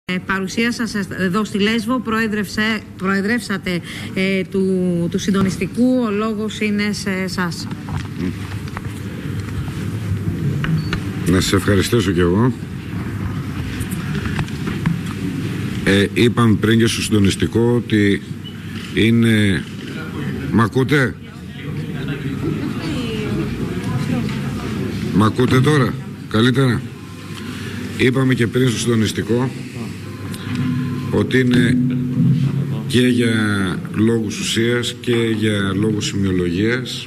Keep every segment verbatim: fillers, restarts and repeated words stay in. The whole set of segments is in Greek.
παρουσία σας εδώ στη Λέσβο, προεδρεύσατε ε, του, του συντονιστικού, ο λόγος είναι σε εσάς. Να σας ευχαριστήσω κι εγώ. Ε, είπαμε πριν και στο συντονιστικό ότι είναι... Μ' ακούτε? Μ' ακούτε τώρα? Καλύτερα? Είπαμε και πριν στο συντονιστικό ότι είναι και για λόγους ουσίας και για λόγους σημειολογίας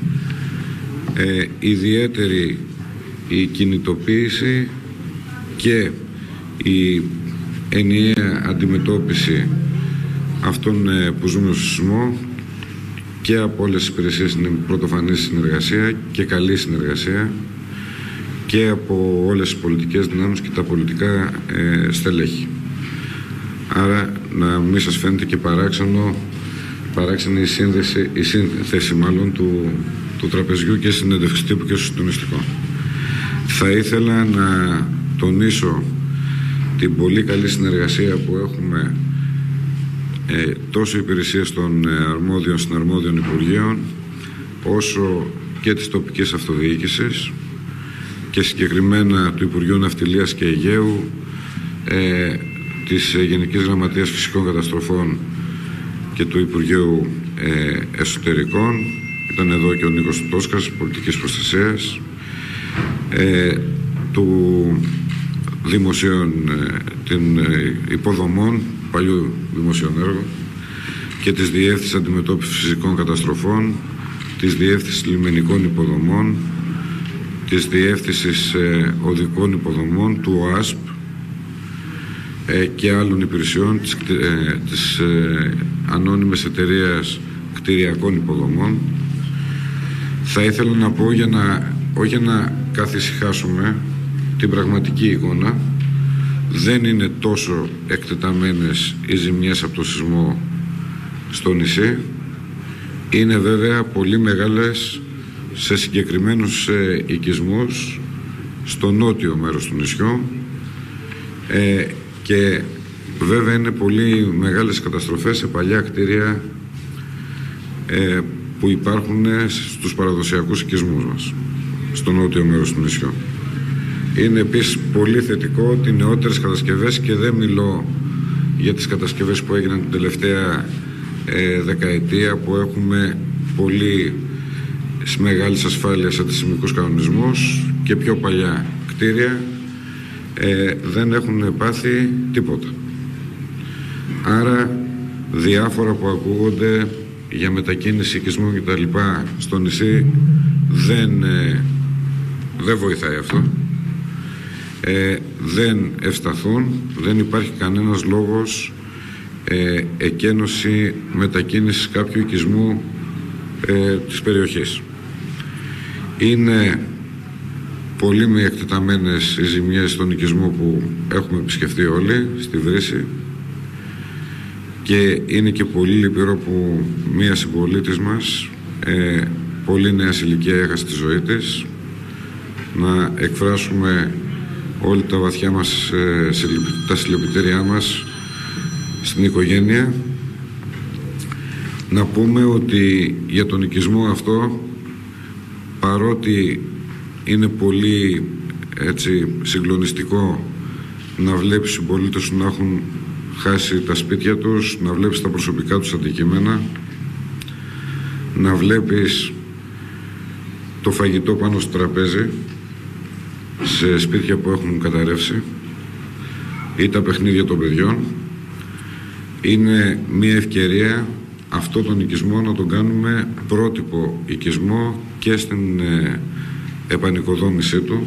ε, ιδιαίτερη η κινητοποίηση και η ενιαία αντιμετώπιση αυτών ε, που ζούμε στο σεισμό και από όλες τις υπηρεσίες είναι πρωτοφανή συνεργασία και καλή συνεργασία και από όλες τις πολιτικές δυνάμεις και τα πολιτικά ε, στελέχη. Άρα να μην σας φαίνεται και παράξενο, παράξενη η, σύνδεση, η σύνθεση μάλλον του, του τραπεζιού και συνέντευξης τύπου και στο συντονιστικό. Θα ήθελα να τονίσω την πολύ καλή συνεργασία που έχουμε ε, τόσο υπηρεσίες των αρμόδιων συναρμόδιων Υπουργείων όσο και της τοπικής αυτοδιοίκησης και συγκεκριμένα του Υπουργείου Ναυτιλίας και Αιγαίου, ε, της Γενικής Γραμματείας Φυσικών Καταστροφών και του Υπουργείου ε, Εσωτερικών. Ήταν εδώ και ο Νίκος Τόσκας, Πολιτικής Προστασίας, ε, του Δημοσίων ε, την, ε, Υποδομών, παλιού Δημοσίων Έργων και της Διεύθυνσης Αντιμετώπισης Φυσικών Καταστροφών, της Διεύθυνσης Λιμενικών Υποδομών, της Διεύθυνσης ε, Οδικών Υποδομών, του ΟΑΣΠ ε, και άλλων υπηρεσιών της, ε, της ε, Ανώνυμης Εταιρείας Κτηριακών Υποδομών. Θα ήθελα να πω για να, όχι για να καθησυχάσουμε την πραγματική εικόνα, δεν είναι τόσο εκτεταμένες οι ζημιές από το σεισμό στο νησί. Είναι βέβαια πολύ μεγάλες σε συγκεκριμένους ε, οικισμούς στο νότιο μέρος του νησιού ε, και βέβαια είναι πολύ μεγάλες καταστροφές σε παλιά κτίρια ε, που υπάρχουν στους παραδοσιακούς οικισμούς μας στο νότιο μέρος του νησιού. Είναι επίσης πολύ θετικό ότι οι νεότερες κατασκευές, και δεν μιλώ για τις κατασκευές που έγιναν την τελευταία ε, δεκαετία, που έχουμε πολύ μεγάλης ασφάλειας αντισεισμικούς κανονισμούς, και πιο παλιά κτίρια ε, δεν έχουν πάθει τίποτα. Άρα διάφορα που ακούγονται για μετακίνηση οικισμού και τα λοιπά στο νησί δεν, ε, δεν βοηθάει αυτό. Ε, δεν ευσταθούν, δεν υπάρχει κανένας λόγος ε, εκένωση μετακίνησης κάποιου οικισμού ε, της περιοχής. Είναι πολύ μη εκτεταμένες οι ζημιές στον οικισμό που έχουμε επισκεφτεί όλοι στη Βρύση και είναι και πολύ λυπηρό που μία συμπολίτης μας ε, πολύ νέας ηλικία έχασε τη ζωή της. Να εκφράσουμε όλοι τα βαθιά μας, ε, τα συλληπιτήριά μας στην οικογένεια. Να πούμε ότι για τον οικισμό αυτό, παρότι είναι πολύ έτσι συγκλονιστικό να βλέπεις οι συμπολίτες σου να έχουν χάσει τα σπίτια τους, να βλέπεις τα προσωπικά τους αντικείμενα, να βλέπεις το φαγητό πάνω στο τραπέζι σε σπίτια που έχουν καταρρεύσει ή τα παιχνίδια των παιδιών, είναι μια ευκαιρία αυτό τον οικισμό να τον κάνουμε πρότυπο οικισμό και στην ε, επανοικοδόμησή του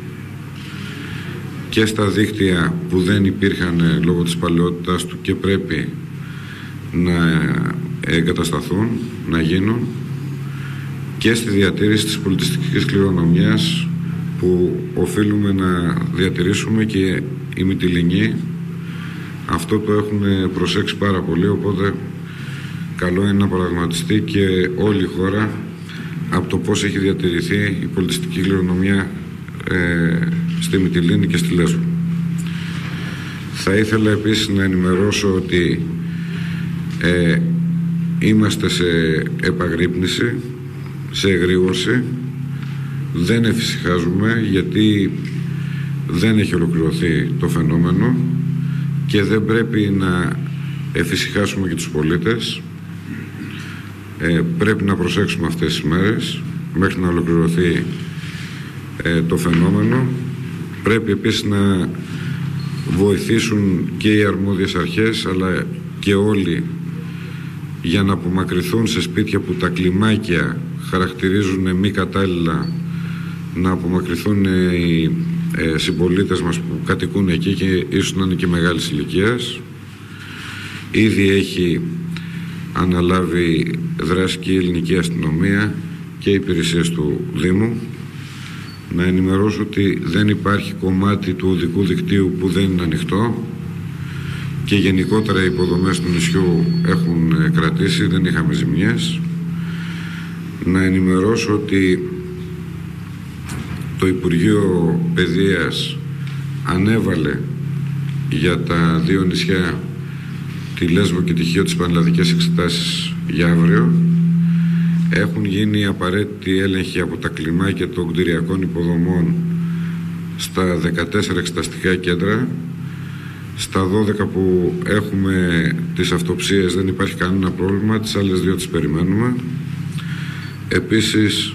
και στα δίκτυα που δεν υπήρχαν ε, λόγω της παλαιότητας του και πρέπει να εγκατασταθούν, να γίνουν, και στη διατήρηση της πολιτιστικής κληρονομιάς που οφείλουμε να διατηρήσουμε, και οι Μυτιληνοί αυτό το έχουν προσέξει πάρα πολύ, οπότε καλό είναι να παραγματιστεί και όλη η χώρα από το πώς έχει διατηρηθεί η πολιτιστική κληρονομιά ε, στη Μυτιλήνη και στη Λέσβο. Θα ήθελα επίσης να ενημερώσω ότι ε, είμαστε σε επαγρύπνηση, σε εγρήγορση. Δεν εφησυχάζουμε γιατί δεν έχει ολοκληρωθεί το φαινόμενο και δεν πρέπει να εφησυχάσουμε και τους πολίτες. Ε, πρέπει να προσέξουμε αυτές τις μέρες μέχρι να ολοκληρωθεί ε, το φαινόμενο. Πρέπει επίσης να βοηθήσουν και οι αρμόδιες αρχές αλλά και όλοι για να απομακρυνθούν σε σπίτια που τα κλιμάκια χαρακτηρίζουν μη κατάλληλα, να απομακρυνθούν οι ε, συμπολίτες μας που κατοικούν εκεί και ίσως να είναι και μεγάλης ηλικίας. Ήδη έχει αναλάβει δράση και η ελληνική αστυνομία και οι υπηρεσίες του Δήμου. Να ενημερώσω ότι δεν υπάρχει κομμάτι του οδικού δικτύου που δεν είναι ανοιχτό και γενικότερα οι υποδομές του νησιού έχουν κρατήσει, δεν είχαμε ζημιές. Να ενημερώσω ότι το Υπουργείο Παιδείας ανέβαλε για τα δύο νησιά, τη Λέσβο και τη Χίο, τις πανελλαδικές εξετάσεις για αύριο. Έχουν γίνει απαραίτητοι έλεγχοι από τα κλιμάκια των κτηριακών υποδομών στα δεκατέσσερα εξεταστικά κέντρα. Στα δώδεκα που έχουμε τις αυτοψίες δεν υπάρχει κανένα πρόβλημα, τις άλλες δύο τις περιμένουμε. Επίσης,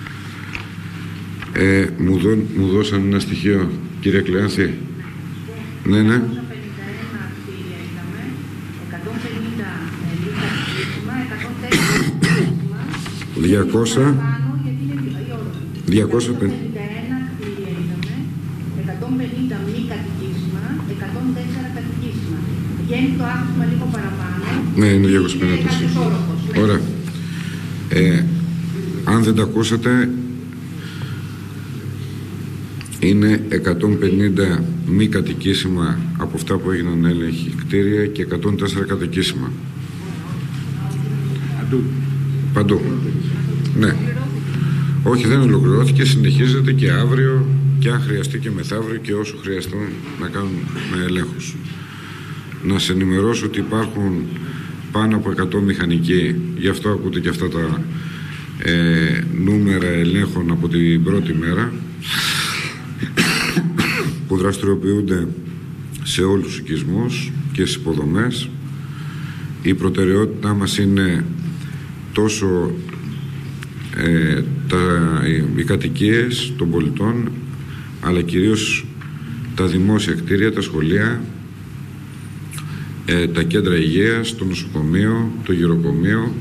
ε, μου, δω, μου δώσαν ένα στοιχείο, κύριε Κλεάνθη. Ναι, ναι. διακόσια, διακόσια πενήντα ένα κτίρια είδαμε, εκατόν πενήντα μη κατοικήσιμα, εκατόν τέσσερα κατοικήσιμα. Βγαίνει το άκουσμα λίγο παραπάνω. Ναι, είναι διακόσια πενήντα τέσσερα. Ωραία. Ε, αν δεν τα ακούσατε, είναι εκατόν πενήντα μη κατοικήσιμα από αυτά που έγιναν έλεγχοι κτίρια και εκατόν τέσσερα κατοικήσιμα. Παντού. Παντού. Ναι. Όχι, δεν ολοκληρώθηκε, συνεχίζεται και αύριο και αν χρειαστεί και μεθαύριο και όσο χρειαστούν να κάνουν με ελέγχους. Να σε ενημερώσω ότι υπάρχουν πάνω από εκατό μηχανικοί, γι' αυτό ακούτε και αυτά τα ε, νούμερα ελέγχων από την πρώτη μέρα, που δραστηριοποιούνται σε όλους τους οικισμούς και στις υποδομές. Η προτεραιότητά μας είναι τόσο ε, τα, οι, οι κατοικίες των πολιτών, αλλά κυρίως τα δημόσια κτίρια, τα σχολεία, ε, τα κέντρα υγείας, το νοσοκομείο, το γυροκομείο,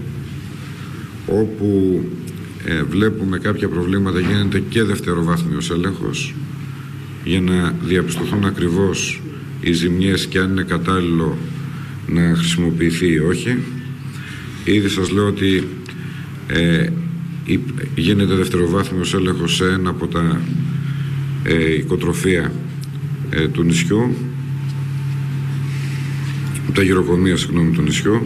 όπου ε, βλέπουμε κάποια προβλήματα, γίνεται και δευτεροβάθμιος έλεγχος για να διαπιστωθούν ακριβώς οι ζημιές και αν είναι κατάλληλο να χρησιμοποιηθεί ή όχι. Ήδη σας λέω ότι ε, γίνεται δευτεροβάθμιος έλεγχος σε ένα από τα ε, οικοτροφία ε, του νησιού, τα γυροκομεία, συγγνώμη, του νησιού,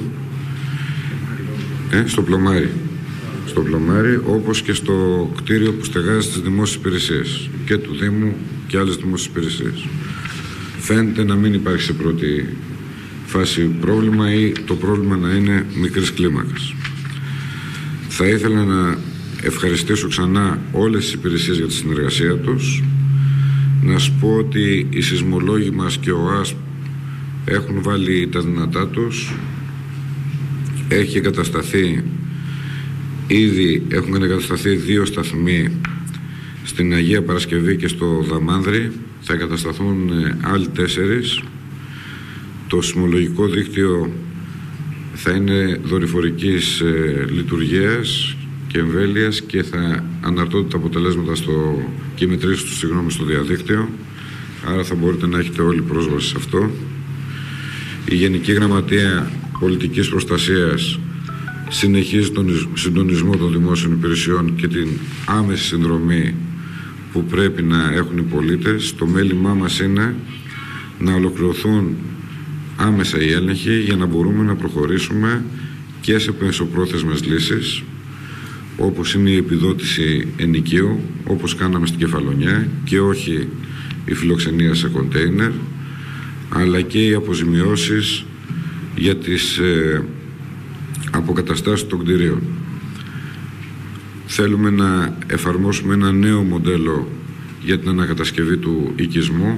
ε, στο Πλωμάρι. Στο Πλωμάρι, όπως και στο κτίριο που στεγάζει στις δημόσιες υπηρεσίες και του Δήμου και άλλες δημόσιες υπηρεσίες. Φαίνεται να μην υπάρχει σε πρώτη φάση πρόβλημα ή το πρόβλημα να είναι μικρής κλίμακας. Θα ήθελα να ευχαριστήσω ξανά όλες τις υπηρεσίες για τη συνεργασία τους. Να σου πω ότι οι σεισμολόγοι μας και ο ΑΣΠ έχουν βάλει τα δυνατά τους. Έχει εγκατασταθεί, ήδη έχουν εγκατασταθεί δύο σταθμοί στην Αγία Παρασκευή και στο Δαμάνδρη. Θα εγκατασταθούν άλλοι τέσσερις. Το σεισμολογικό δίκτυο θα είναι δορυφορικής ε, λειτουργίας και εμβέλειας και θα αναρτώνται τα αποτελέσματα στο, και οι μετρήσεις του, συγγνώμη, στο διαδίκτυο. Άρα θα μπορείτε να έχετε όλη πρόσβαση σε αυτό. Η Γενική Γραμματεία Πολιτικής Προστασίας συνεχίζει τον συντονισμό των δημόσιων υπηρεσιών και την άμεση συνδρομή που πρέπει να έχουν οι πολίτες. Το μέλημά μας είναι να ολοκληρωθούν άμεσα οι έλεγχοι για να μπορούμε να προχωρήσουμε και σε μεσοπρόθεσμες λύσεις, όπως είναι η επιδότηση ενοικίου, όπως κάναμε στην Κεφαλονιά, και όχι η φιλοξενία σε κοντέινερ, αλλά και οι αποζημιώσεις για τις ε, αποκαταστάσεις των κτηρίων. Θέλουμε να εφαρμόσουμε ένα νέο μοντέλο για την ανακατασκευή του οικισμού.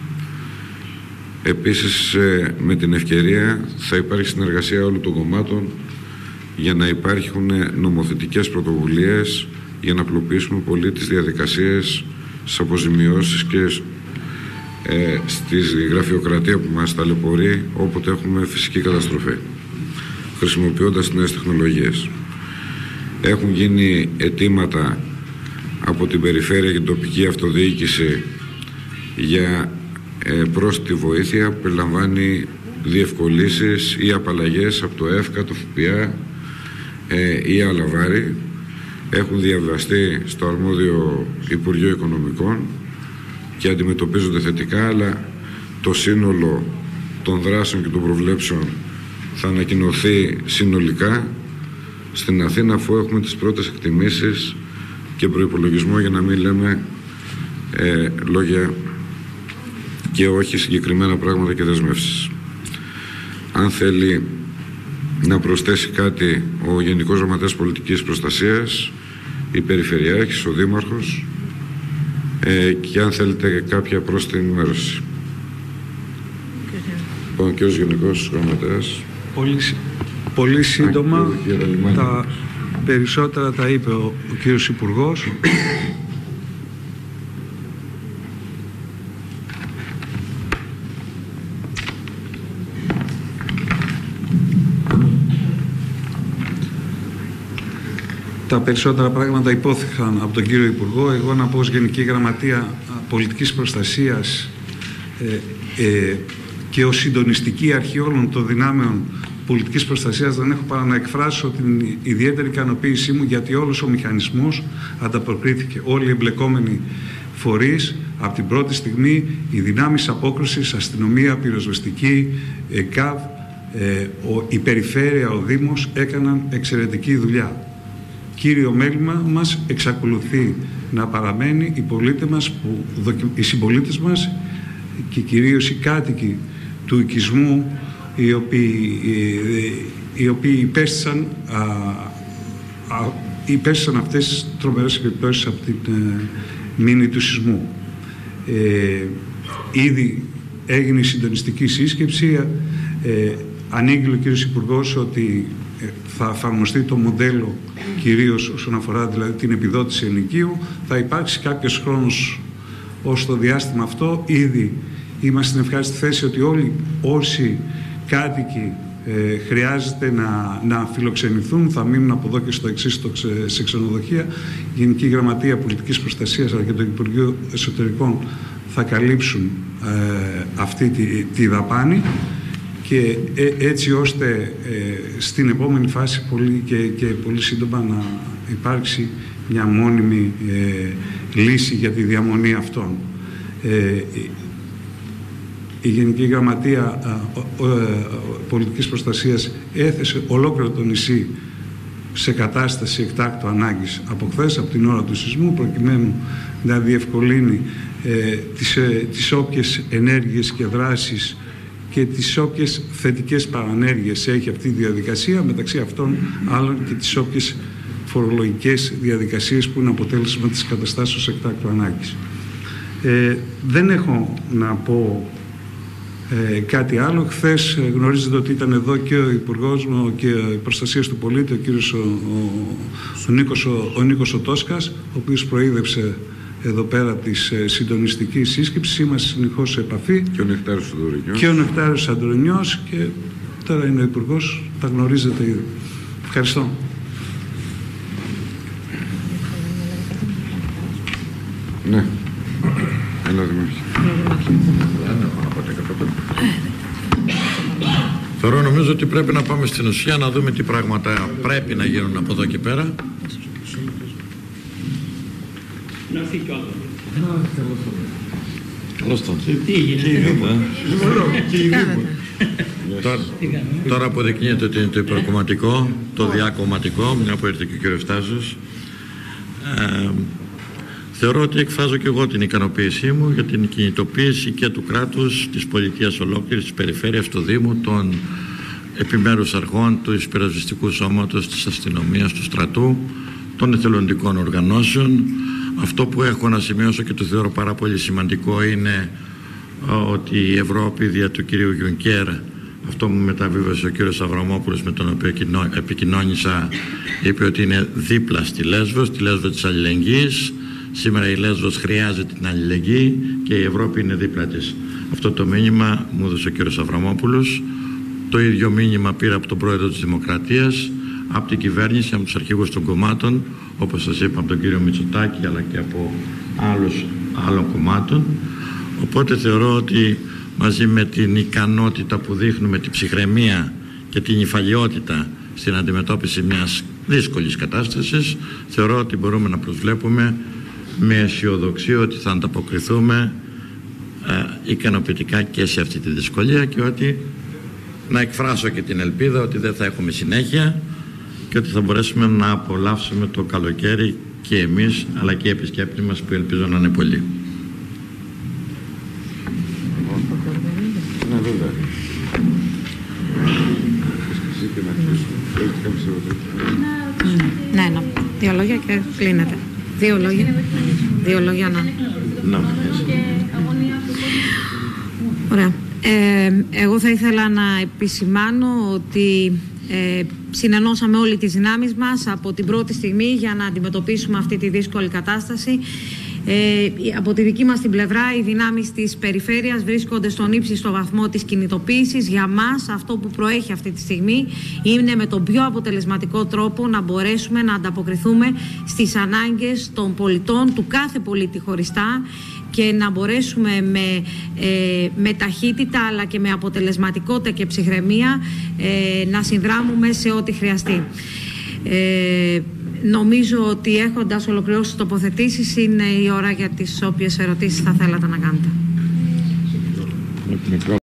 Επίσης, ε, με την ευκαιρία θα υπάρχει συνεργασία όλων των κομμάτων για να υπάρχουν νομοθετικές πρωτοβουλίες για να απλοποιήσουμε πολύ τις διαδικασίες, στις αποζημιώσεις και ε, στη γραφειοκρατία που μας ταλαιπωρεί όποτε έχουμε φυσική καταστροφή, χρησιμοποιώντας νέες τεχνολογίες. Έχουν γίνει αιτήματα από την περιφέρεια και την τοπική αυτοδιοίκηση για ε, πρόσθετη βοήθεια που περιλαμβάνει διευκολύνσεις ή απαλλαγές από το ΕΦΚΑ, το ΦΠΑ ε, ή άλλα βάρη. Έχουν διαβαστεί στο αρμόδιο Υπουργείο Οικονομικών και αντιμετωπίζονται θετικά, αλλά το σύνολο των δράσεων και των προβλέψεων θα ανακοινωθεί συνολικά στην Αθήνα, αφού έχουμε τις πρώτες εκτιμήσεις και προϋπολογισμό, για να μην λέμε ε, λόγια και όχι συγκεκριμένα πράγματα και δεσμεύσεις. Αν θέλει να προσθέσει κάτι ο Γενικός Γραμματέας Πολιτικής Προστασίας, η Περιφερειάρχης, ο Δήμαρχος, ε, και αν θέλετε κάποια πρόσθετη ενημέρωση. Ο κ. Γενικός Γραμματέας. Πολύ, πολύ σύντομα, Α, τα περισσότερα τα είπε ο, ο κύριος Υπουργός. Τα περισσότερα πράγματα υπόθηκαν από τον κύριο Υπουργό. Εγώ να πω ως Γενική Γραμματεία Πολιτικής Προστασίας ε, ε, και ως συντονιστική αρχή όλων των δυνάμεων πολιτικής προστασίας δεν έχω παρά να εκφράσω την ιδιαίτερη ικανοποίησή μου, γιατί όλος ο μηχανισμός ανταποκρίθηκε. Όλοι οι εμπλεκόμενοι φορείς από την πρώτη στιγμή, οι δυνάμεις απόκρουσης, αστυνομία, πυροσβεστική, ΕΚΑΒ, ε, ο, η Περιφέρεια, ο Δήμος έκαναν εξαιρετική δουλειά. Κύριο μέλημα μας εξακολουθεί να παραμένει οι πολίτες μας, που, οι συμπολίτες μας και κυρίως οι κάτοικοι του οικισμού, οι οποίοι, οι, οι οποίοι υπέστησαν, α, α, υπέστησαν αυτές τις τρομερές επιπτώσεις από την ε, μήνυ του σεισμού. Ε, ήδη έγινε η συντονιστική σύσκεψη. Ε, ανήγγειλε ο κύριος Υπουργός ότι θα εφαρμοστεί το μοντέλο, κυρίως όσον αφορά δηλαδή την επιδότηση ενοικίου. Θα υπάρξει κάποιος χρόνος ως το διάστημα αυτό. Ήδη είμαστε στην ευχάριστη θέση ότι όλοι όσοι κάτοικοι ε, χρειάζεται να, να φιλοξενηθούν θα μείνουν από εδώ και στο εξής σε ξενοδοχεία. Η Γενική Γραμματεία Πολιτικής Προστασίας αλλά και το Υπουργείο Εσωτερικών θα καλύψουν ε, αυτή τη, τη δαπάνη, και ε, έτσι ώστε ε, στην επόμενη φάση πολύ και, και πολύ σύντομα να υπάρξει μια μόνιμη ε, λύση για τη διαμονή αυτών. Ε, η Γενική Γραμματεία ε, ε, Πολιτικής Προστασίας έθεσε ολόκληρο το νησί σε κατάσταση εκτάκτου ανάγκης από χθες, από την ώρα του σεισμού, προκειμένου να διευκολύνει ε, τις, ε, τις όποιες ενέργειες και δράσεις και τις όποιες θετικές παρανέργειες έχει αυτή η διαδικασία, μεταξύ αυτών άλλων και τις όποιες φορολογικές διαδικασίες που είναι αποτέλεσμα της καταστάσεως εκτάκτου ανάγκης. Ε, δεν έχω να πω ε, κάτι άλλο. Χθες ε, γνωρίζετε ότι ήταν εδώ και ο Υπουργός και η Προστασίας του Πολίτη, ο κύριος ο, ο, ο, Νίκος, ο, ο Νίκος ο Τόσκας, ο οποίος προείδευσε εδώ πέρα της ε, συντονιστικής σύσκεψης. Είμαστε συνεχώς σε επαφή. Και ο Νεκτάριος Αντρονιός. Και ο Νεκτάριος Αντρονιός, και τώρα είναι ο Υπουργός, τα γνωρίζετε ήδη. Ευχαριστώ. Ναι. Έλα, Δημάρχη. Θεωρώ νομίζω ότι πρέπει να πάμε στην ουσία, να δούμε τι πράγματα πρέπει να γίνουν από εδώ και πέρα. Καλώς τον. Τώρα αποδεικνύεται ότι είναι το υπερκομματικό, το διακομματικό, μια που ήρθε και ο κύριος Στάζος. Θεωρώ ότι εκφράζω και εγώ την ικανοποίησή μου για την κινητοποίηση και του κράτους, της πολιτείας ολόκληρης, της περιφέρειας, του Δήμου, των επιμέρους αρχών, του υπερασπιστικού σώματος, της αστυνομίας, του στρατού, των εθελοντικών οργανώσεων. Αυτό που έχω να σημειώσω και το θεωρώ πάρα πολύ σημαντικό είναι ότι η Ευρώπη δια του κυρίου Γιουνκέρ, αυτό μου μεταβίβασε ο κύριος Αβραμόπουλος με τον οποίο επικοινώνησα, είπε ότι είναι δίπλα στη Λέσβο, στη Λέσβο της αλληλεγγύης. Σήμερα η Λέσβος χρειάζεται την αλληλεγγύη και η Ευρώπη είναι δίπλα της. Αυτό το μήνυμα μου έδωσε ο κύριος Αβραμόπουλος. Το ίδιο μήνυμα πήρα από τον πρόεδρο της Δημοκρατίας, από την κυβέρνηση, από τους αρχηγούς των κομμάτων, όπως σας είπα, από τον κύριο Μητσοτάκη αλλά και από άλλους άλλων κομμάτων. Οπότε θεωρώ ότι μαζί με την ικανότητα που δείχνουμε, την ψυχραιμία και την υφαλιότητα στην αντιμετώπιση μιας δύσκολης κατάστασης, θεωρώ ότι μπορούμε να προσβλέπουμε με αισιοδοξία ότι θα ανταποκριθούμε ε, ικανοποιητικά και σε αυτή τη δυσκολία και ότι να εκφράσω και την ελπίδα ότι δεν θα έχουμε συνέχεια και ότι θα μπορέσουμε να απολαύσουμε το καλοκαίρι και εμείς αλλά και οι επισκέπτες μας που ελπίζω να είναι πολλοί. Ναι, ναι. Δύο λόγια και κλείνεται. Δύο λόγια. Δύο λόγια, να. Ωραία. Ε, εγώ θα ήθελα να επισημάνω ότι ε, συνενώσαμε όλοι τις δυνάμεις μας από την πρώτη στιγμή για να αντιμετωπίσουμε αυτή τη δύσκολη κατάσταση. Ε, από τη δική μας την πλευρά, οι δυνάμεις της περιφέρειας βρίσκονται στον ύψιστο βαθμό της κινητοποίησης. Για μας αυτό που προέχει αυτή τη στιγμή είναι με τον πιο αποτελεσματικό τρόπο να μπορέσουμε να ανταποκριθούμε στις ανάγκες των πολιτών, του κάθε πολίτη χωριστά, και να μπορέσουμε με, ε, με ταχύτητα αλλά και με αποτελεσματικότητα και ψυχραιμία ε, να συνδράμουμε σε ό,τι χρειαστεί. Ε, νομίζω ότι έχοντας ολοκληρώσει τις τοποθετήσεις είναι η ώρα για τις όποιες ερωτήσεις θα θέλατε να κάνετε.